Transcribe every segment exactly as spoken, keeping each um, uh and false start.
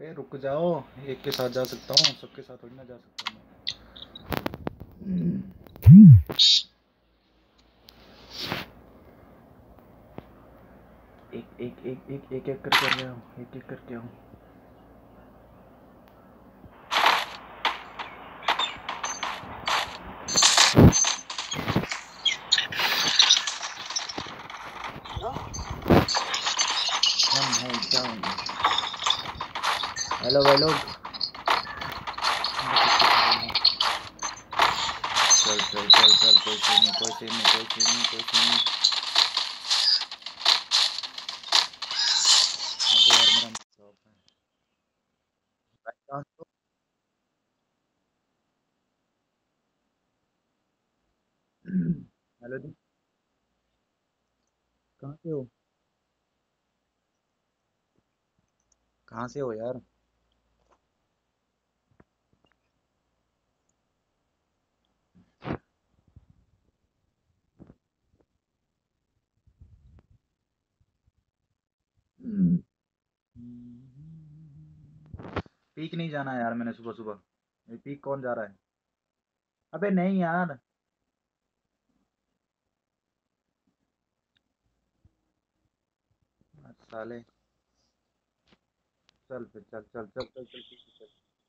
अबे रुक जाओ, एक के साथ जा सकता हूँ, सबके साथ थोड़ी ना जा सकता हूँ। एक एक एक एक एक एक करके आ हूँ, एक एक करके आऊँ। हेलो भाई लोग, चल चल चल चल, कोई सीन नहीं, कोई सीन नहीं, कोई सीन नहीं, कोई सीन नहीं। अबे यार मेरा शॉप है भाई, कहाँ से हो? हेलो जी, कहाँ से हो? कहाँ से हो यार? पीक नहीं जाना यार मैंने सुबह सुबह। ये पीक कौन जा रहा है? अबे नहीं यार। साले, चल फिर, चल चल चल चल चल पीक चल।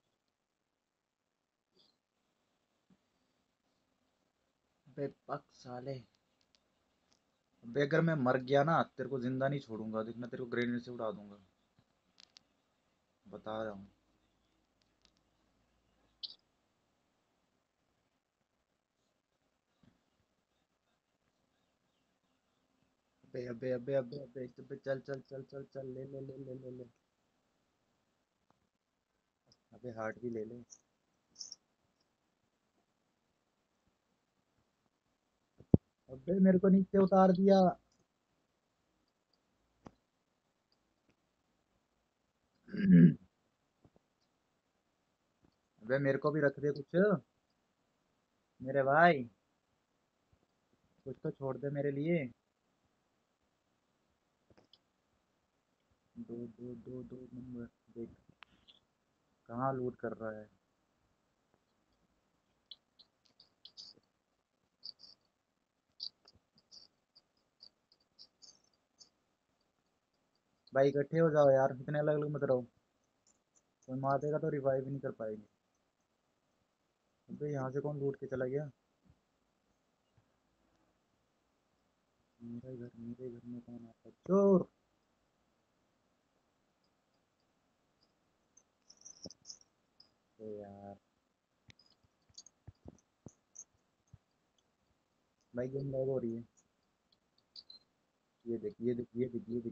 अबे पक साले। अबे अगर मैं मर गया ना, तेरे को जिंदा नहीं छोड़ूंगा, देखना तेरे को ग्रेनेड से उड़ा दूंगा, बता रहा हूँ। अबे अबे अबे अबे अबे अबे, चल चल चल चल चल, ले ले ले ले ले ले। अबे हार्ट भी ले ले। अबे मेरे को नीचे उतार दिया। अबे मेरे को भी रख दे कुछ, मेरे भाई, कुछ तो छोड़ दे मेरे लिए। दो दो दो दो नंबर देख, कहाँ लूट कर रहा है। भाई इकट्ठे हो जाओ यार, इतने अलग अलग मत रहो। कोई मार देगा तो रिवाइव भी नहीं कर पाएंगे। अबे यहाँ से कौन लूट के चला गया? मेरे घर, मेरे घर में कौन आता है? चोर। अबे यार, भाई गेम लैग हो रही है। ये देख, ये देख, ये देख, ये देख।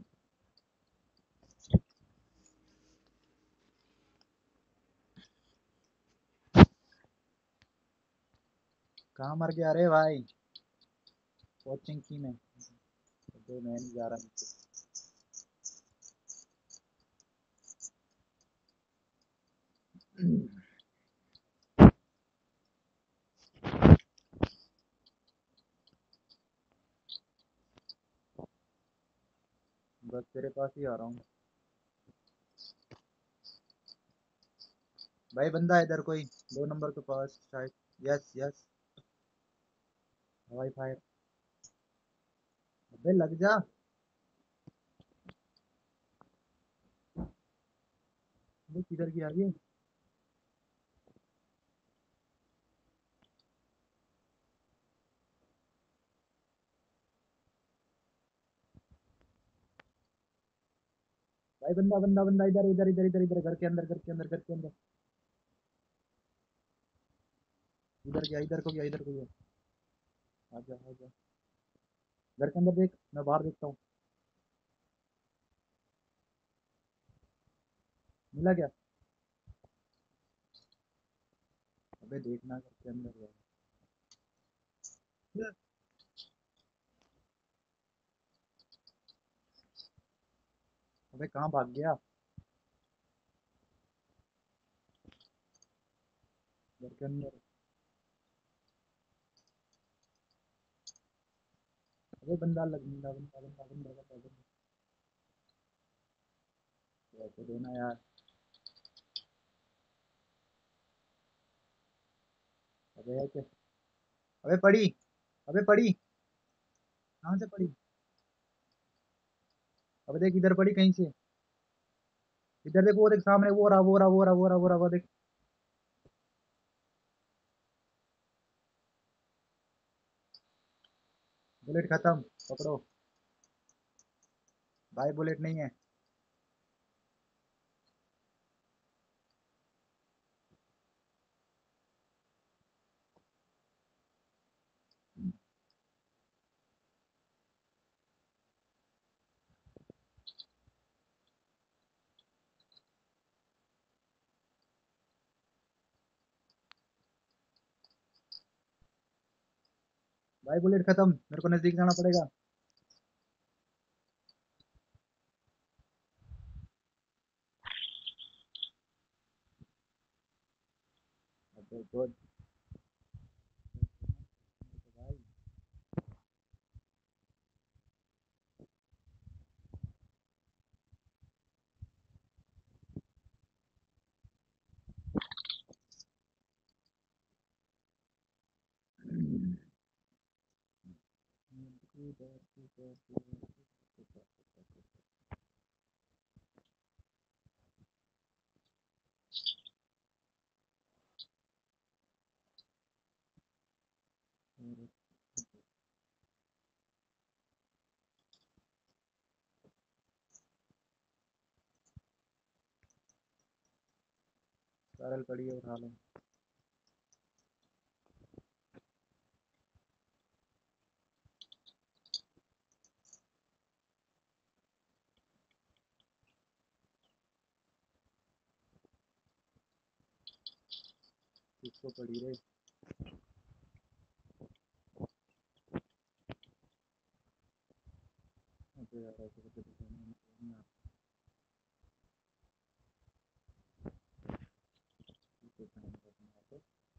कहाँ मर गया रे भाई? कोचिंग की मैं। अबे मैं नहीं जा रहा नीचे। बस तेरे पास ही आ रहा हूँ। भाई बंदा है इधर कोई, दो नंबर के पास शायद। Yes yes. हवाई फायर। अबे लग जा। वो किधर की आ रही है? भाई बंदा बंदा बंदा, इधर इधर इधर इधर इधर, घर के अंदर, घर के अंदर, घर के अंदर। इधर गया, इधर को गया, इधर को गया। आजा आजा। घर के अंदर देख, मैं बाहर देखता हूँ। मिला क्या? अबे देखना घर के अंदर है। अबे कहाँ भाग गया? घर के अंदर। अबे बंदा लग, बंदा बंदा बंदा बंदा बंदा बंदा। कैसे देना यार? अबे है क्या? अबे पड़ी। अबे पड़ी। कहाँ से पड़ी? अबे देख इधर पड़ी कहीं से। इधर देख, वो देख सामने, वो रहा वो रहा वो रहा वो रहा वो रहा वो देख। बुलेट खत्म। पकड़ो। भाई बुलेट नहीं है। भाई बुलेट खत्म, मेरे को नजदीक जाना पड़ेगा। अबे तो भाई। सरल पड़ी है, उठा लो। किसको पड़ी रे? अबे यार ऐसे कैसे दिखाने में नहीं आता। किसको पहन कर तुम यहाँ पे?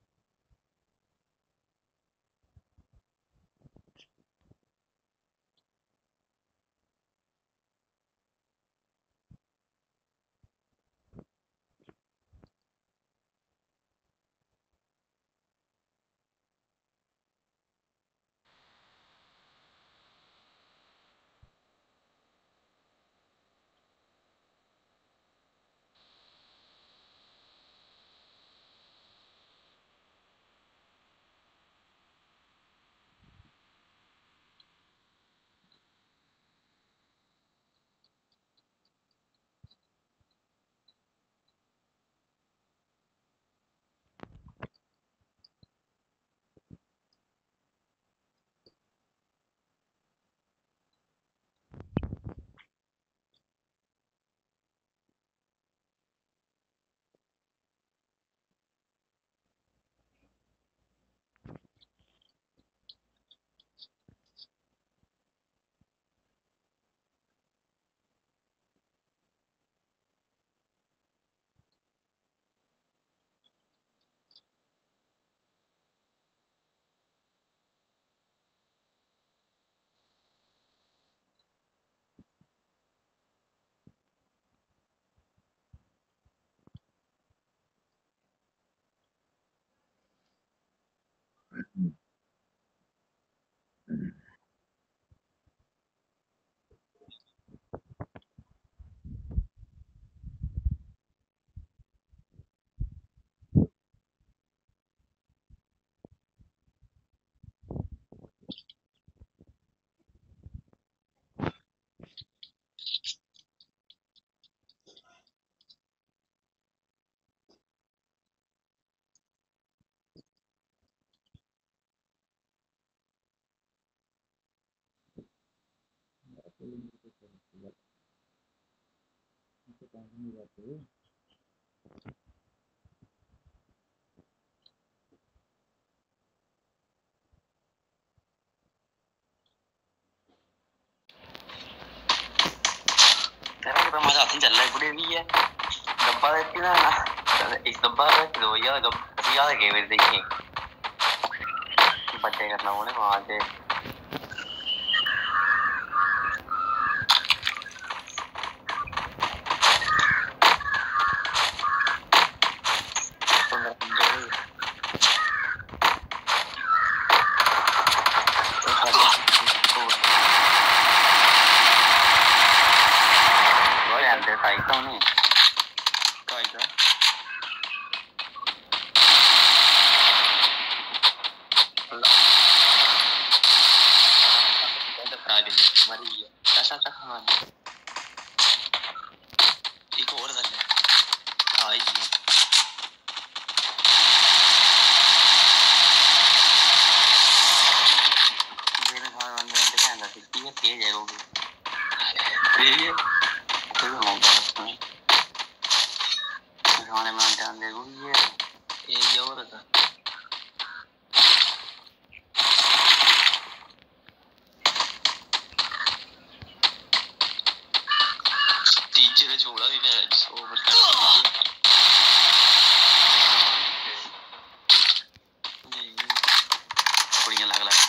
यार पुलिस मेरे को चल रही है। मुझे कहाँ नहीं जाते। तेरा कितना मजा आती चल रहा है बुढ़े भी है डब्बा देती ना ना इस डब्बा है तो यार गब ऐसी याद है कि मेरे देखिए बर्थडे करना होने वहां से एक और गल है आई जी मेरे घर वाले ने ध्यान रखी थी तेज है वो भी तेज है तो हम करते हैं खाने में ध्यान दे वो ये तेज और था टीचर छोड़ा भी मैं सो बता कुड़ियां लग लग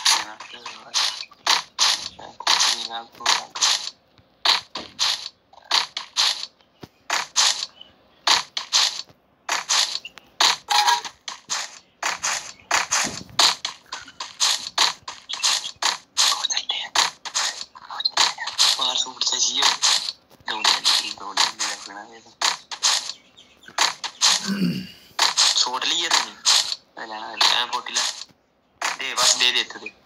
बाहर सूट चाहिए दौड़ने दौड़ने में लगना है छोड़ लिए तूने लेना है बोटी ला दे बस दे देते थे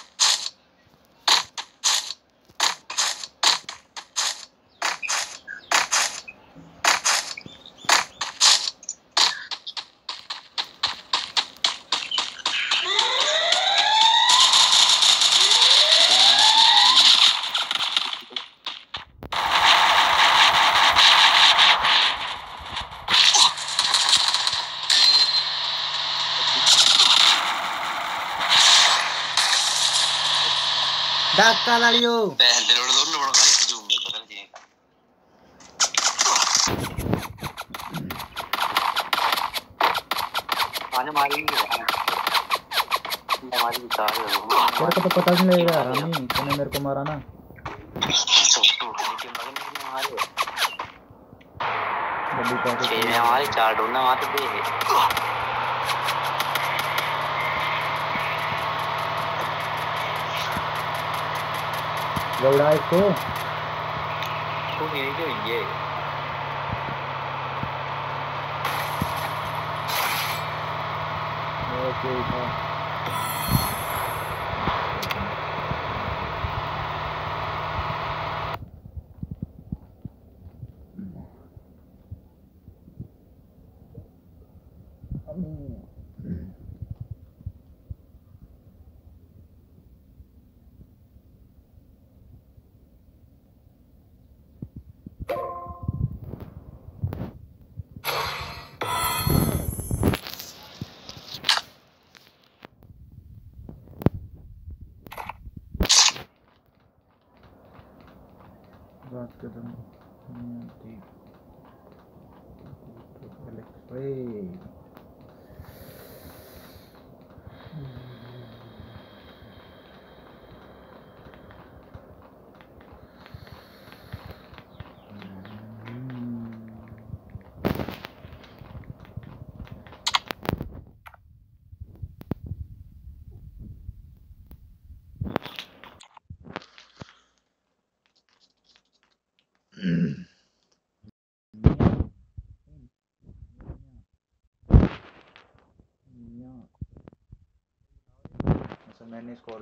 धक्का लाड़ियो पहले रोड रोड बड़ा खाली जूम में बदल दिए आने मारी हमारी विचार है तेरे को तो पता नहीं लगेगा रामी तूने मेरे को मारा ना बड़ी पार्टी ये हमारी चार डोना मार दे लौड़ा इसको तू मेरी जो ये ओके था बात कदम ठीक अच्छा मैंने इसको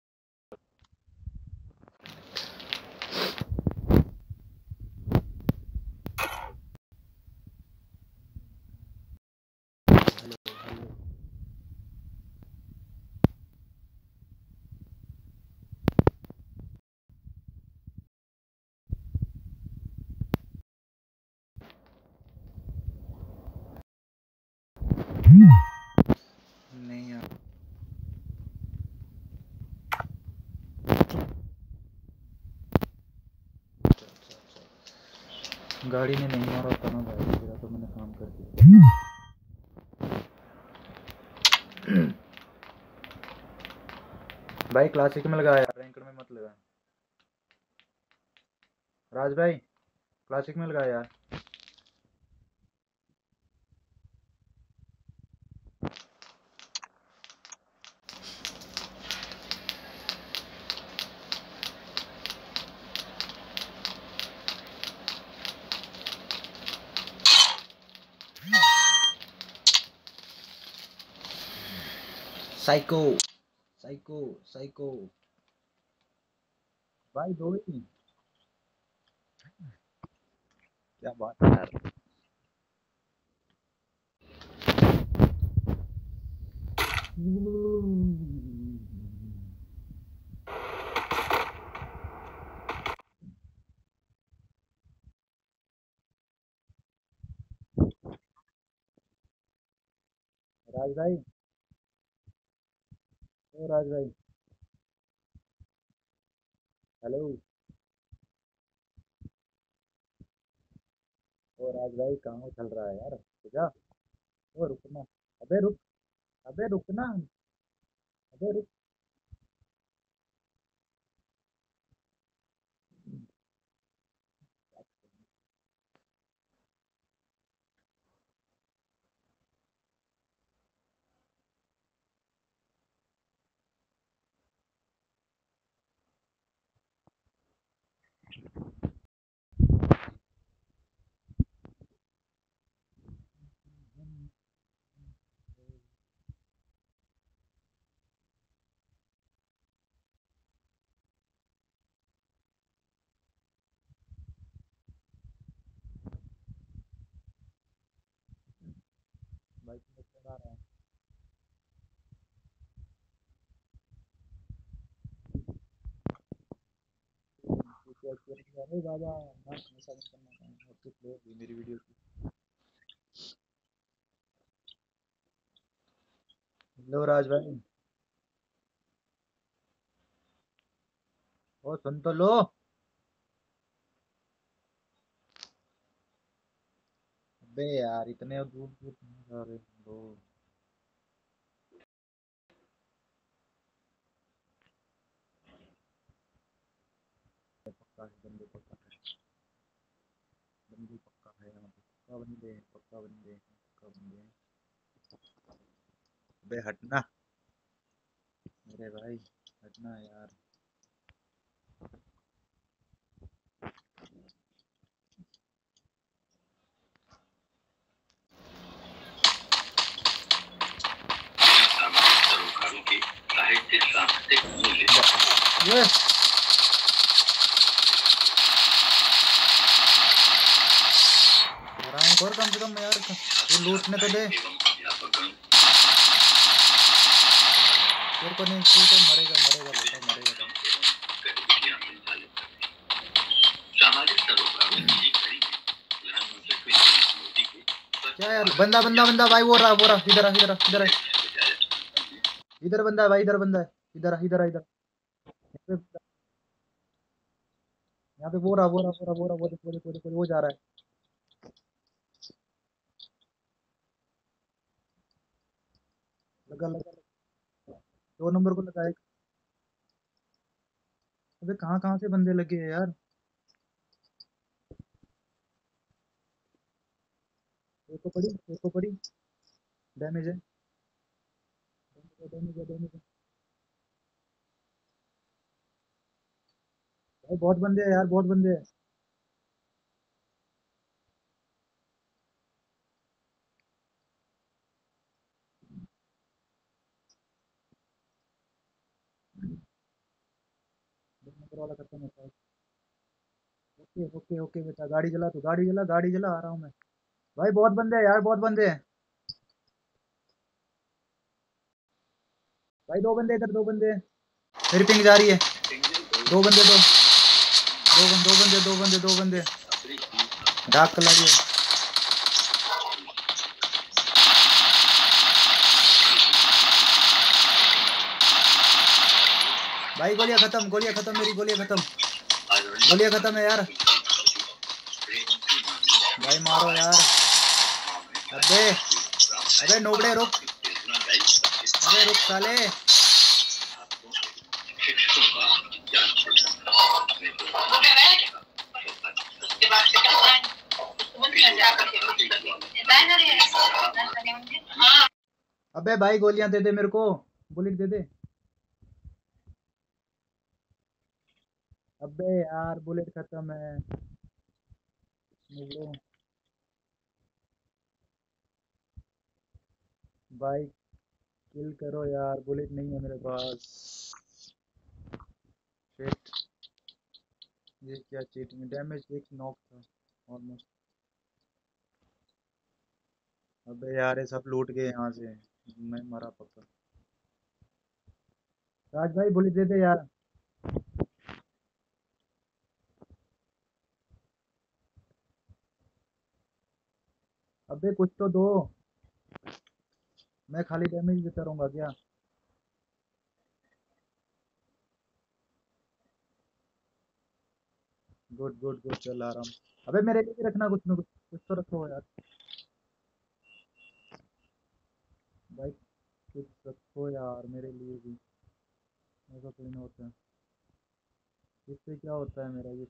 नहीं यार गाड़ी ने नहीं मारा था ना भाई मेरा तो मैंने काम कर दिया भाई क्लासिक में लगा यार रैंकर में मत लगा राज भाई क्लासिक में लगा यार साइको साइको साइको। भाई दो ही, क्या बात है यार। राज भाई, ओ राज भाई, हेलो। ओ राज भाई कहाँ चल रहा है यार, जा। ओ रुकना, अबे रुक, अबे रुकना, अबे रुक। भाई तुम्हें फोन आ रहा है। तू क्या कर रहा है? अरे बाबा ना हमेशा मत करना काम, और तू प्ले होगी मेरी वीडियो की। लो राज भाई, ओ सुन तो लो। अबे यार इतने दूर दूर कहाँ जा रहे हो लोग। पक्का है बंदे, पक्का है बंदे, पक्का है यहाँ पे, पक्का बंदे हैं, पक्का बंदे हैं, पक्का बंदे हैं। अबे हटना मेरे भाई, हटना यार। ये आराम कर कम से कम यार, ये लूटने तो दे। तेरे को नहीं, तू तो मरेगा मरेगा बेटा, मरेगा तो। क्या यार, बंदा बंदा बंदा भाई, वो रहा वो रहा, इधर आ इधर आ इधर आ, इधर बंदा है भाई, इधर बंदा है, इधर आ इधर आ इधर। यहाँ पे यहाँ पे वो रहा वो रहा वो रहा वो रहा, वो देखो वो देखो वो देखो, वो जा रहा है। लगा लगा लगा। दो नंबर को लगा एक। अबे कहाँ कहाँ से बंदे लगे हैं यार। एक को पड़ी, एक को पड़ी। डैमेज है, डैमेज है, डैमेज है। भाई बहुत बंदे हैं यार, बहुत बंदे हैं। दो नंबर वाला खत्म होता है। ओके ओके ओके बेटा, गाड़ी चला, तू गाड़ी चला, गाड़ी चला, आ रहा हूँ मैं। भाई बहुत बंदे हैं यार, बहुत बंदे हैं। भाई दो बंदे इधर, दो बंदे हैं। मेरी पिंग जा रही है। दो बंदे, दो दो बंदे, दो बंदे, दो बंदे, दो बंदे। डाक कलर है। भाई गोलियां खत्म, गोलियां खत्म, मेरी गोलियां खत्म, गोलियां खत्म है यार। भाई मारो यार। अबे अबे नोबड़े रुक, अबे रुक साले। अबे भाई गोलियां दे दे मेरे को, बुलेट दे दे। अबे यार बुलेट खत्म है। निकलो। भाई किल करो यार, बुलेट नहीं है मेरे पास। शिट, ये क्या चीटिंग, डैमेज एक नॉक था ऑलमोस्ट। अबे यार ये सब लूट गए यहाँ से, मैं मरा पक्का। राज भाई बुलेट दे दे यार। अबे कुछ तो दो, मैं खाली डैमेज देता रहूंगा क्या? गुड गुड गुड, चल आराम। अबे मेरे लिए भी रखना कुछ ना कुछ, कुछ तो रखो यार। भाई कुछ रखो यार मेरे लिए भी, ऐसा कोई ना होता है। इससे क्या होता है मेरा ये?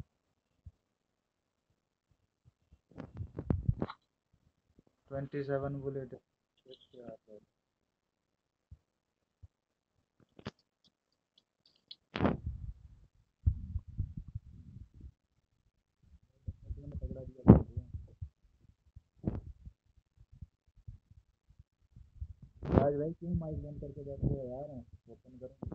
ट्वेंटी सेवन बुलेट यार। मैंने पकड़ा दिया तुझे। राज भाई क्यों माइक बंद करके बैठे हो यार, ओपन करो।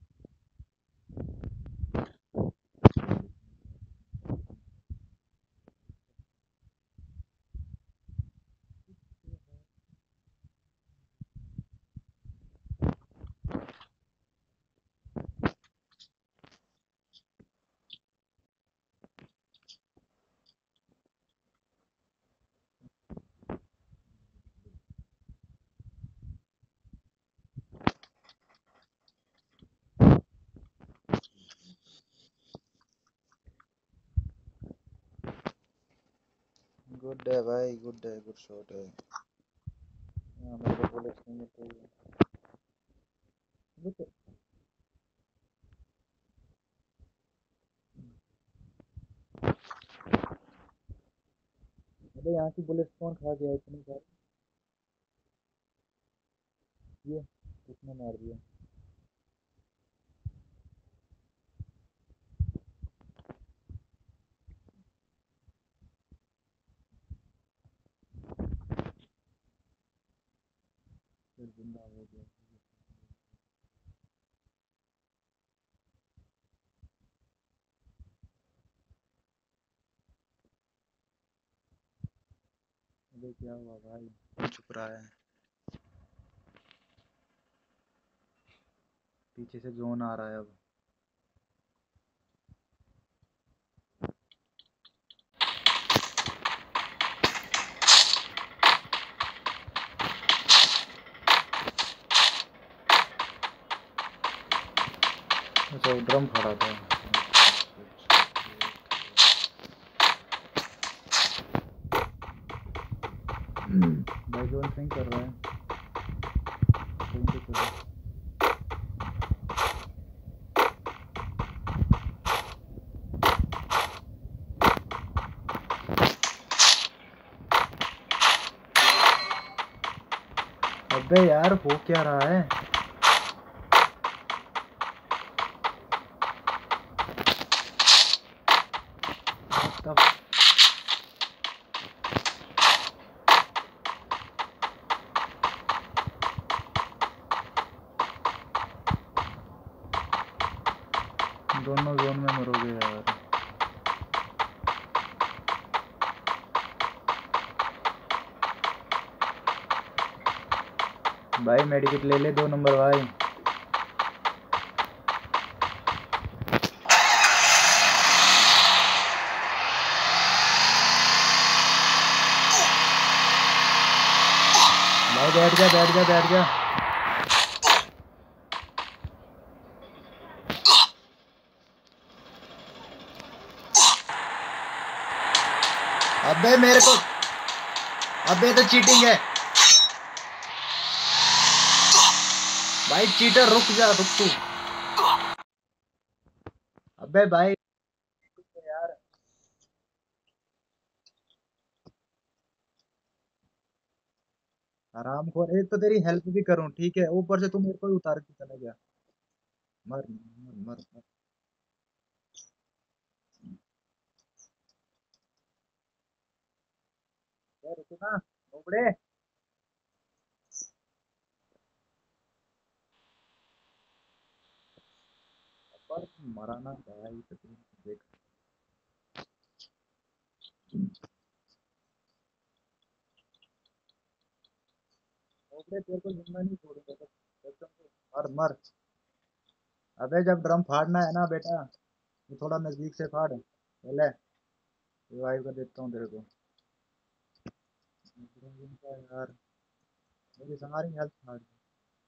गुड है भाई, गुड है, गुड शॉट है। हाँ, मेरे को बुलेट नहीं मिल रही है। वो तो- अबे यहाँ की बुलेट कौन खा गया इतनी सारी? ये किसने मार दिया? फिर जिंदा हो गया। अबे क्या हुआ भाई, क्यों चुप रहा है? पीछे से जोन आ रहा है अब। अच्छा वो ड्रम खड़ा था। भाई जोन स्विंग कर रहा है, स्विंग पे चलो। अबे यार हो क्या रहा है? तब दोनों जोन में मरोगे यार। भाई मेडिकेट ले ले दो नंबर भाई। भाई बैठ जा बैठ जा बैठ जा। अबे मेरे को, अबे तो चीटिंग है भाई, चीटर रुक जा, रुक तू। अबे भाई यार, आराम खोर, एक तो तेरी हेल्प भी करूं ठीक है, ऊपर से तू मेरे को ही उतार के चला गया। मर मर मर, मर। यार रुको ना, उबड़े। मारा ना भाई तो तुम देख। ओके तेरे को जिंदा नहीं छोड़ूंगा तो कसम से। मर मर। अबे जब ड्रम फाड़ना है ना बेटा तो थोड़ा नजदीक से फाड़ पहले। रिवाइव कर देता हूँ तेरे को। इनका यार मेरी सारी हेल्थ खा गई।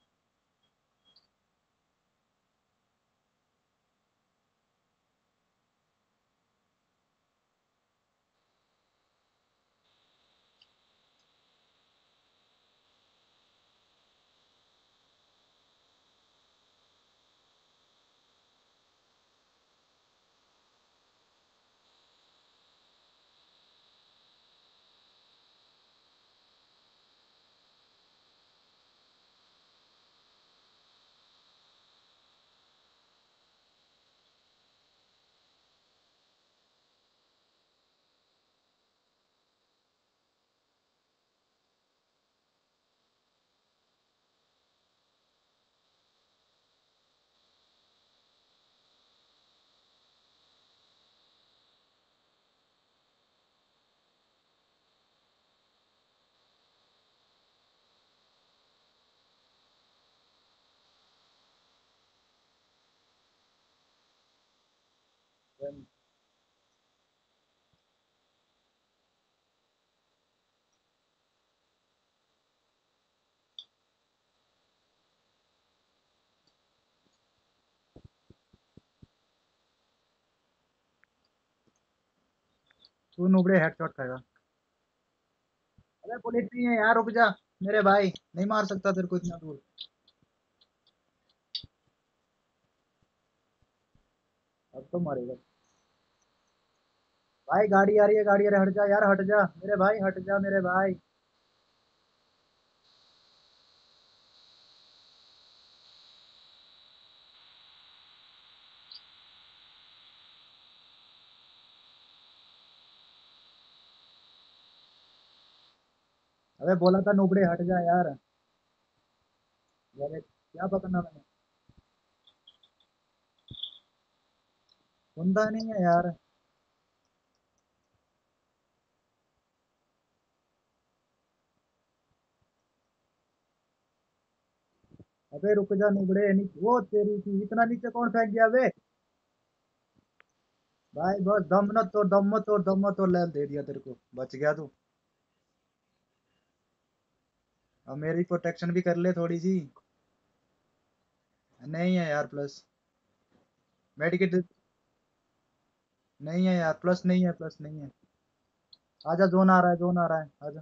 तू नुबड़े हेडशॉट खाएगा। अरे पुलिस नहीं है यार रुक जा। मेरे भाई नहीं मार सकता तेरे को इतना दूर। अब तो मारेगा। भाई गाड़ी आ रही है गाड़ी आ रही है हट जा यार हट जा मेरे भाई हट जा मेरे भाई। अबे बोला था नुबड़े हट जा यार। यार क्या पकड़ना मैंने। सुनता नहीं है यार। अबे रुक जा नुबड़े नी, वो तेरी की इतना नीचे कौन फेंक गया बे। भाई बस दम न तोड़ दम मत तोड़ दम मत तोड़ ले दे दिया तेरे को बच गया तू। अब मेरी प्रोटेक्शन भी कर ले थोड़ी सी। नहीं है यार प्लस। मेडिकेट। नहीं है यार प्लस नहीं है प्लस नहीं है। आजा जोन आ रहा है जोन आ रहा है आजा।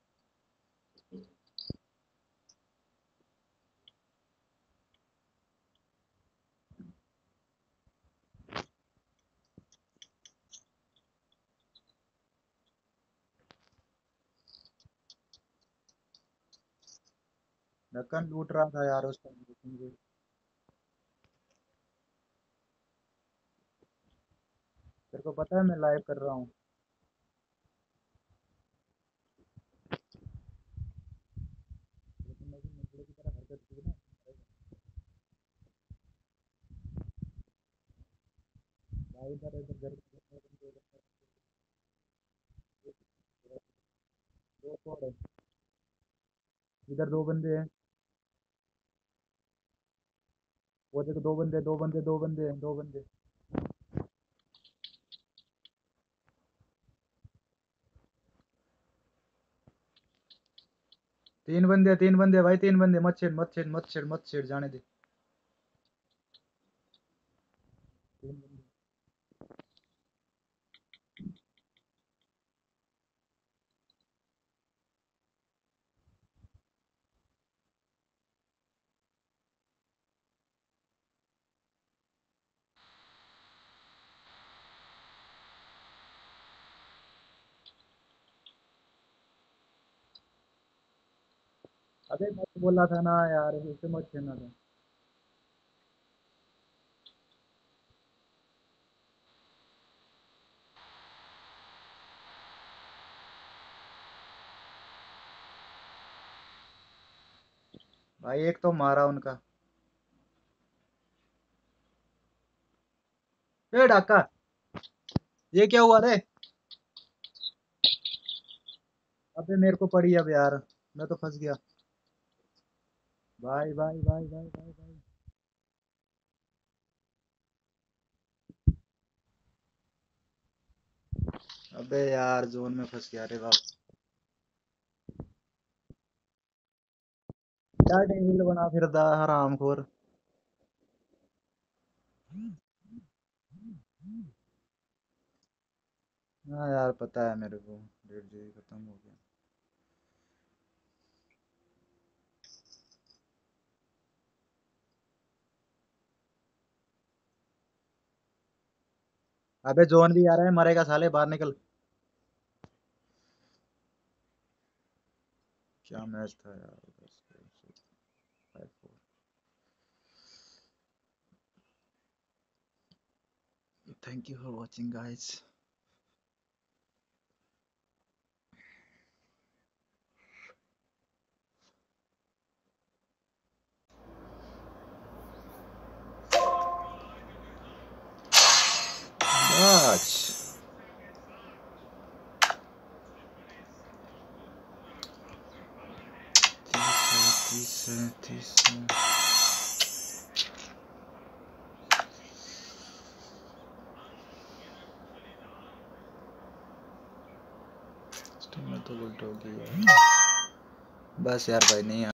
ढक्कन लूट रहा था यार उस टाइम। तेरे को पता है मैं लाइव कर रहा हूँ। लेकिन मैं भी मुझे की तरह हरकत की ना। भाई इधर इधर घर दो स्क्वाड है। इधर दो बंदे हैं। वो देखो दो बंदे दो बंदे दो बंदे हैं दो बंदे। तीन बंदे तीन बंदे भाई तीन बंदे मत छेड़ मत छेड़ मत छेड़ मत छेड़ जाने दे। तीन बंदे। अबे मत बोला था ना यार इसे मत छेड़ना था। भाई एक तो मारा उनका। ए डाका, ये क्या हुआ रे? अबे मेरे को पड़ी अब यार, मैं तो फंस गया। भाई भाई भाई भाई भाई भाई। अबे यार जोन में फंस गया रे बाप। क्या टेबल बना फिरदा हरामखोर। हाँ यार पता है मेरे को, डेढ़ जीबी खत्म हो गया। अबे जोन भी आ रहा है, मरेगा साले, बाहर निकल। क्या मैच था यार। Thank you for watching guys. बस तीस है, तीस है, तीस है। तो मैं तो उल्टा हो गया। बस यार भाई नहीं